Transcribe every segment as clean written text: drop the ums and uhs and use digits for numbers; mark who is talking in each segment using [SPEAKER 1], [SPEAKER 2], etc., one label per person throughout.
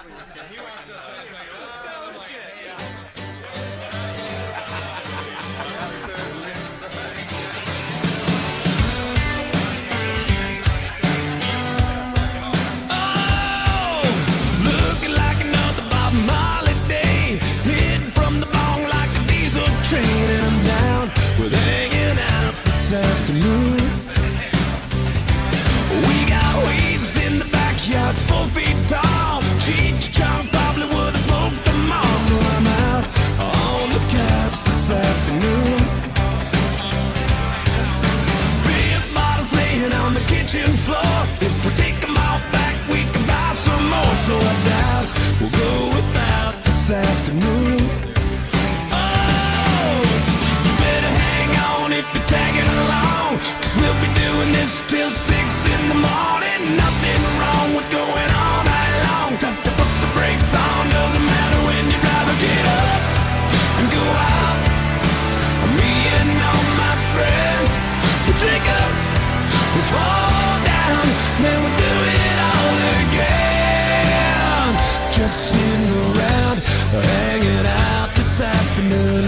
[SPEAKER 1] Till 6 in the morning, nothing wrong with going all night long. Tough to put the brakes on, doesn't matter when you rather get up and go out. Me and all my friends, we drink up, we fall down, then we do it all again. Just sitting around, hanging out this afternoon.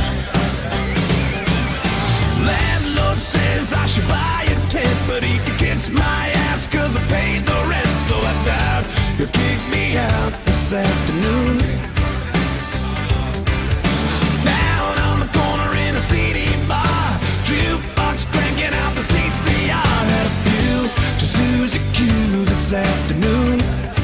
[SPEAKER 1] Landlord says I should buy a tent, but he can kiss my ass cause I paid the rent. So I doubt he'll kick me out this afternoon. Down on the corner in a CD bar, jukebox cranking out the CCR. Had a few to Suzy Q this afternoon.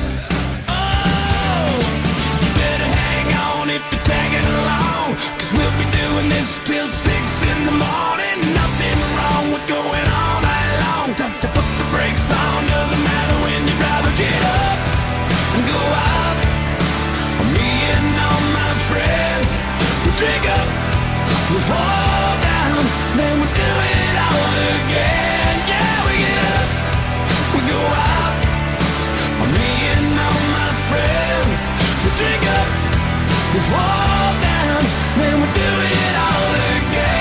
[SPEAKER 1] Oh, you better hang on if you're tagging along, cause we'll be doing this till 6 in the morning. Nothing wrong with going all night long. Tough to put the brakes on, doesn't matter when you'd rather get up and go out. Me and all my friends, we drink up, we fall down, then we do it all again. Yeah, we get up, we go out. Me and all my friends, we drink up, we fall down, then we do it all again.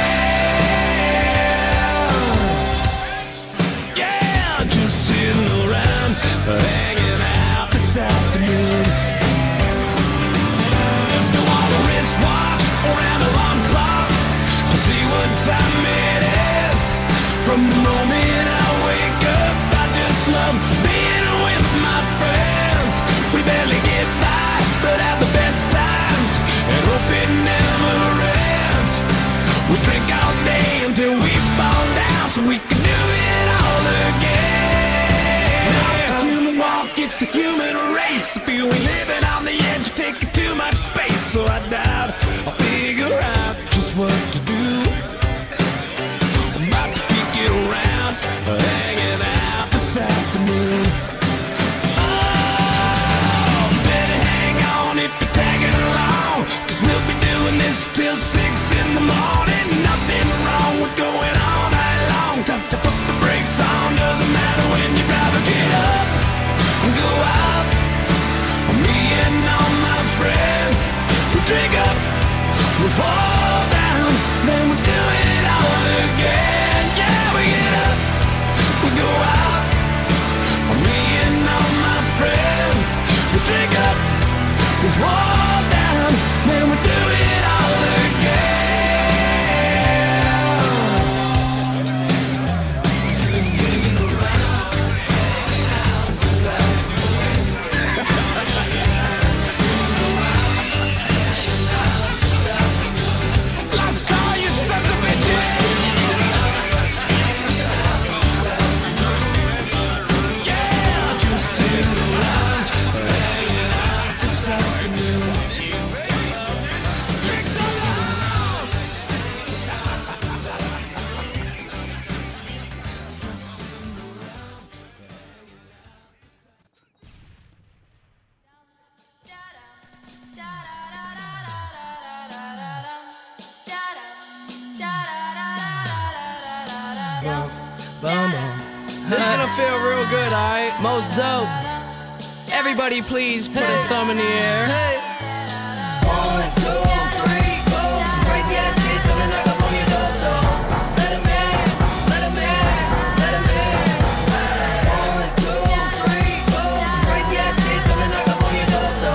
[SPEAKER 1] Hanging out this afternoon. Don't want a wristwatch around alarm clock to see what time it is. From the moment I wake up, I just love being with my friends. We barely get by, but have the best times, and hope it never ends. We drink all day until we fall down, so we can do it all again. It's the human race. If you ain't living on the edge, you're taking too much space. So I doubt I'll figure out just what to do. I'm about to kick it around, hanging out this afternoon. Oh, better hang on if you're tagging along, cause we'll be doing this till 6 in the morning. Nothing wrong with going all night long. Tough to put the brakes on, doesn't matter when you'd rather get up and go out. Me and all my friends, we drink up, we fall down, then we do it all again. Yeah, we get up, we go out. Me and all my friends, we drink up, we fall down, then we do it all again.
[SPEAKER 2] This is gonna feel real good, alright? Most dope. Everybody please put a thumb in the air. Hey.
[SPEAKER 3] 1, 2, 3, 4. Crazy ass kids gonna knock up on your door, so let 'em in, let 'em in, let 'em in. 1, 2, 3, 4. Crazy ass kids gonna knock up on your door, so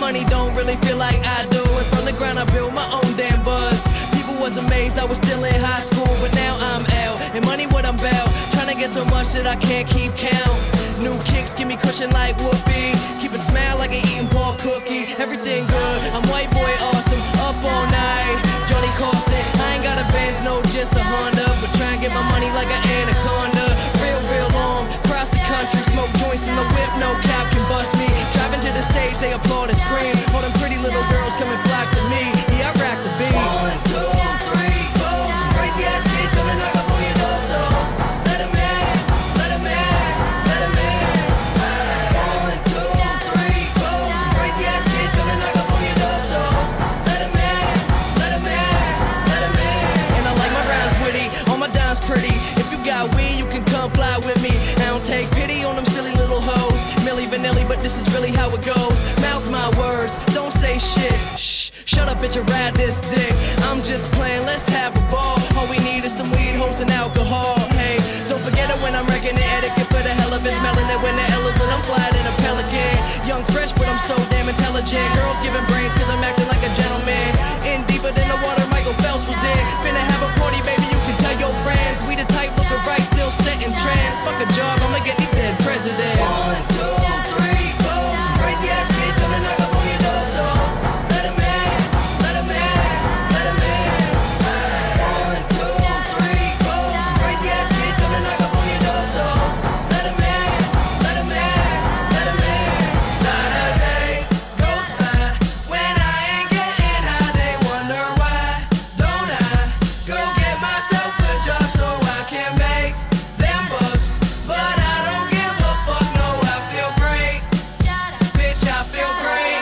[SPEAKER 2] money don't really feel like I do. And from the ground I built my own damn buzz. People was amazed I was still in high school, but now I'm out. And money what I'm about, trying to get so much that I can't keep count. New kicks give me cushion like whoopee. Keep a smile like an eating pork cookie. Everything good, I'm white boy awesome. Up all night, Johnny Carson. I ain't got a Benz, no, just a Honda. But try and get my money like an anaconda. Real long, cross the country. Smoke joints in the whip, no cap can bust me. Driving to the stage, they applaud and scream. All them pretty little girls come and flock to me. Yeah, I rock the beat.
[SPEAKER 3] 1, 2, 3, 4. Some crazy ass kids coming knock up on your door, so let 'em in, let 'em in, let 'em in. 1, 2, 3, 4. Some crazy ass kids coming knock up on your door, so let 'em in, let 'em in, let 'em in.
[SPEAKER 2] And I like my rhymes witty, all my dimes pretty. If you got weed, you can come fly with me. I don't take pity on them silly little hoes. Milli Vanilli, but this is really how it goes. Mouth my words, don't say shit. Shh, shut up, bitch, and ride this dick. I'm just playing, let's have a ball. All we need is some weed, hoes, and alcohol. Hey, don't forget it when I'm wrecking the etiquette for the hell of it. Smelling it when the L is and I'm flying in a pelican. Young, fresh, but I'm so damn intelligent. Girls giving brains cause I'm acting like a gentleman. In deeper than the water Michael Phelps was in. Finna have a party, baby, you can tell your friends. We the type looking right, still setting trends. Fuck a job, I'ma get these dead presidents.
[SPEAKER 3] 1, 2, 3, 4. Some crazy ass kids coming knock up on your door, so let 'em in, let 'em in, let 'em in. 1, 2, 3, 4. Some crazy ass kids coming knock up on your door, so let 'em in, let 'em in, let 'em in. Not a day goes by when I ain't getting high. They wonder why don't I go get myself a job so I can make them bucks. But I don't give a fuck, no, I feel great. Bitch, I feel great.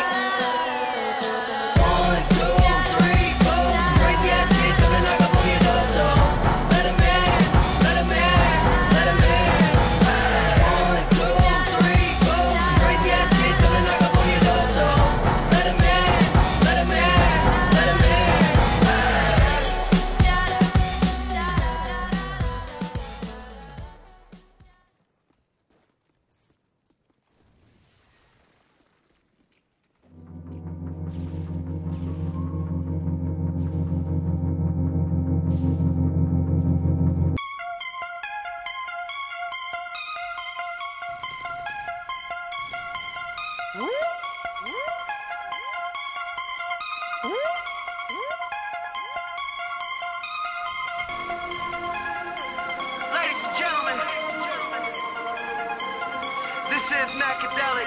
[SPEAKER 3] 1, 2, 3, 4. Some crazy ass kids coming knock up on your door, so let 'em in, let 'em in, let 'em in. 1, 2, 3, 4. Some crazy ass kids coming knock up on your door, so let 'em in, let 'em in, let 'em in. Ladies and gentlemen, this is Macadelic.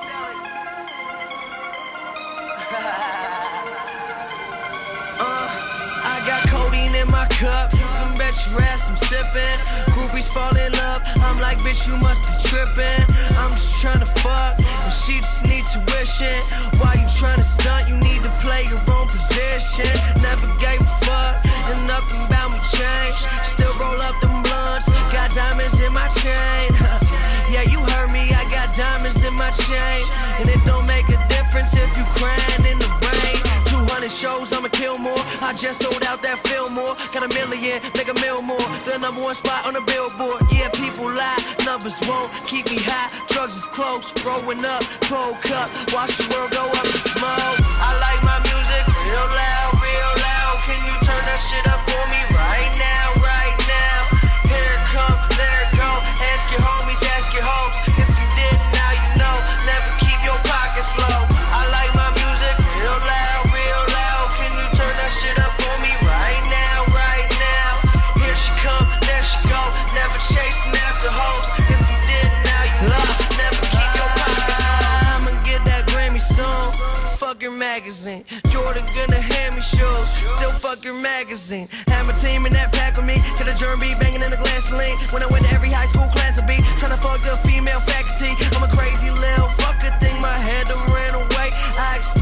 [SPEAKER 3] I got codeine in my cup, you can bet your ass I'm sipping. Groupies fall in love, I'm like, bitch, you must be tripping. I'm just trying to fuck, and she just need tuition. Why you trying to stunt? You need to play your own position. Never gave a fuck, and nothing about me changed. Still roll up them blunts, got diamonds in my chain. Yeah, you heard me, I got diamonds in my chain. And it don't make a difference if you crying in the rain. 200 shows, I'ma kill more. I just sold out that Fillmore. Got a million, make a mil more. The #1 spot on the billboard. Yeah, people lie, numbers won't keep me high. Drugs is close, growing up, cold cup. Watch the world go up in smoke. I like my music real loud, real loud. Can you turn that shit up for me right now, right now? Here it come, there it go. Ask your homies, ask your hoes. If you didn't, now you know. Never keep your pockets low. I like my music real loud, real loud. Can you turn that shit up for me right now, right now? Here she come, there she go. Never chasing after hoes. If you didn't, now you know. Never keep your pockets low. I'ma get that Grammy soon. Fuck your magazine. Jordan gonna hand me shoes. Still fuck your magazine. Had my team in that pack with me. To the germ beat banging in the glass lean. When I went to every high school class to be trying to fuck the female faculty. I'm a crazy little fucker. Think my head done ran away. I